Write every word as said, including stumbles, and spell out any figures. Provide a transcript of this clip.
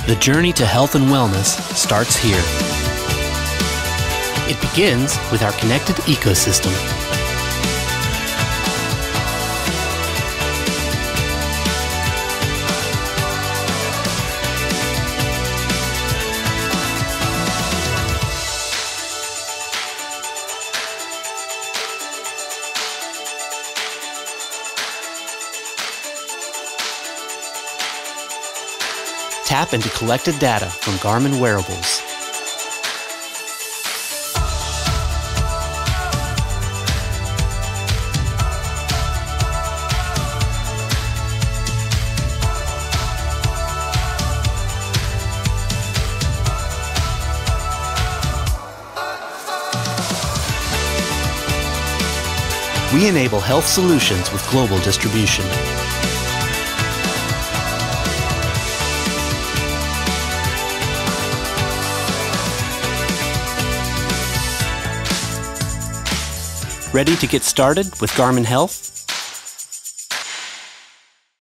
The journey to health and wellness starts here. It begins with our connected ecosystem. Tap into collected data from Garmin wearables. We enable health solutions with global distribution. Ready to get started with Garmin Health?